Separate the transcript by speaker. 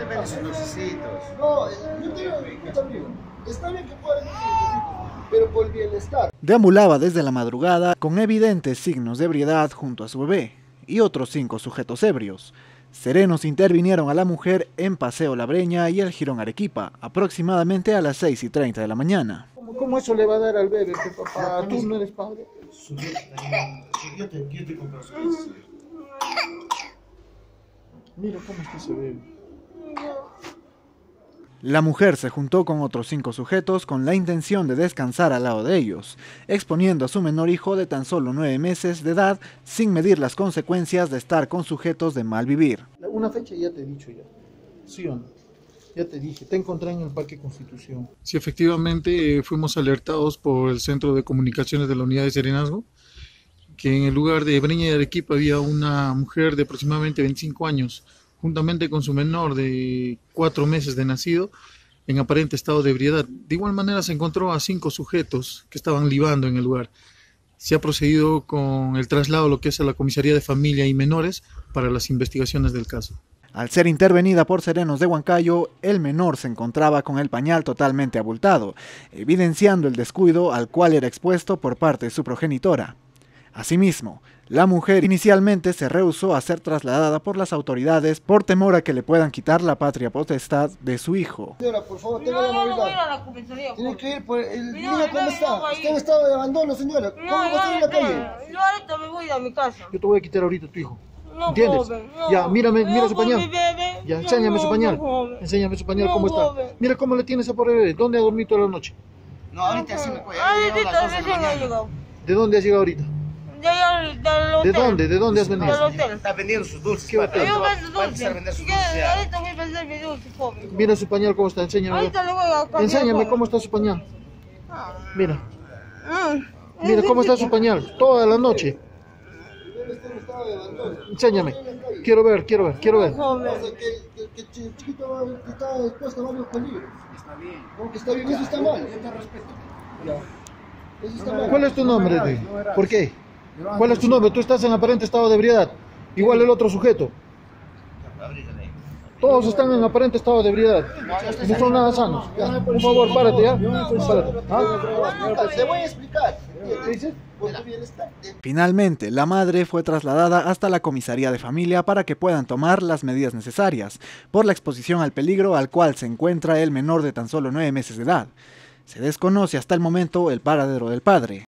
Speaker 1: él vende sus dulcecitos.
Speaker 2: No, yo tengo, amigo, está bien que pueda vender sus dulcecitos, pero por el bienestar.
Speaker 3: Deambulaba desde la madrugada con evidentes signos de ebriedad junto a su bebé y otros 5 sujetos ebrios. Serenos intervinieron a la mujer en Paseo La Breña y el Jirón Arequipa, aproximadamente a las 6:30 de la mañana.
Speaker 2: ¿Cómo eso le va a dar al bebé, papá? ¿Tú no eres padre?
Speaker 1: Yo te compro su.
Speaker 2: Mira cómo está ese bebé.
Speaker 3: La mujer se juntó con otros 5 sujetos con la intención de descansar al lado de ellos, exponiendo a su menor hijo de tan solo 9 meses de edad sin medir las consecuencias de estar con sujetos de mal vivir.
Speaker 2: Una fecha ya te he dicho ya, ¿sí o no? Ya te dije, te encontré en el Parque Constitución.
Speaker 4: Sí, efectivamente fuimos alertados por el Centro de Comunicaciones de la Unidad de Serenazgo que en el lugar de Breña y Arequipa había una mujer de aproximadamente 25 años, juntamente con su menor de 4 meses de nacido, en aparente estado de ebriedad. De igual manera se encontró a 5 sujetos que estaban libando en el lugar. Se ha procedido con el traslado a lo que es a la Comisaría de Familia y Menores para las investigaciones del caso.
Speaker 3: Al ser intervenida por serenos de Huancayo, el menor se encontraba con el pañal totalmente abultado, evidenciando el descuido al cual era expuesto por parte de su progenitora. Asimismo, la mujer inicialmente se rehusó a ser trasladada por las autoridades por temor a que le puedan quitar la patria potestad de su hijo.
Speaker 2: Señora, por favor, tenga la amabilidad.
Speaker 5: No voy a ir a la comisaría.
Speaker 2: Tiene que ir por el niño, ¿cómo
Speaker 5: no
Speaker 2: está?
Speaker 5: voy a ir.
Speaker 2: Está en estado de abandono, señora. ¿Cómo va a estar en la calle?
Speaker 5: Yo ahorita me voy a mi casa.
Speaker 2: Yo te voy a quitar ahorita a tu hijo.
Speaker 5: No,
Speaker 2: ¿Entiendes?
Speaker 5: joven, no.
Speaker 2: Ya, mírame, mira
Speaker 5: No,
Speaker 2: su pañal.
Speaker 5: mi bebé.
Speaker 2: Ya,
Speaker 5: No,
Speaker 2: enséñame su pañal.
Speaker 5: joven.
Speaker 2: Enséñame su pañal,
Speaker 5: No,
Speaker 2: cómo está.
Speaker 5: joven.
Speaker 2: Mira cómo le tienes a pobre bebé. ¿Dónde ha dormido toda la noche?
Speaker 1: No, ahorita sí me puede.
Speaker 5: Ahorita recién ha llegado.
Speaker 2: ¿De dónde has llegado ahorita?
Speaker 5: Del hotel.
Speaker 2: ¿De dónde? ¿De dónde has venido?
Speaker 5: Del hotel.
Speaker 1: Está vendiendo sus dulces.
Speaker 2: ¿Qué hotel?
Speaker 5: Yo vendo
Speaker 1: Va a empezar a
Speaker 5: dulces.
Speaker 1: vender sus
Speaker 5: Yo
Speaker 1: dulces ya.
Speaker 5: ahorita voy a vender mis dulces, joven.
Speaker 2: Mira su pañal cómo está, enséñame.
Speaker 5: Ahorita le voy a cambiar,
Speaker 2: Enséñame
Speaker 5: joven.
Speaker 2: cómo está su pañal. Mira,
Speaker 5: Mm.
Speaker 2: mira cómo está su pañal, toda la noche. Enséñame. Quiero ver.
Speaker 5: Joven.
Speaker 2: Que el chiquito está expuesto a varios peligros. Está bien. No, que está bien, eso está mal. Yo te respeto. Eso está mal. ¿Cuál es tu nombre? ¿Por qué? ¿Cuál es tu nombre? Tú estás en aparente estado de ebriedad. Igual el otro sujeto. Todos están en aparente estado de ebriedad. No son nada sanos. Ya, por favor, párate, ¿ya? Párate. ¿Ah? Te voy a explicar. ¿Qué dices? Por tu bienestar.
Speaker 3: Finalmente, la madre fue trasladada hasta la comisaría de familia para que puedan tomar las medidas necesarias por la exposición al peligro al cual se encuentra el menor de tan solo 9 meses de edad. Se desconoce hasta el momento el paradero del padre.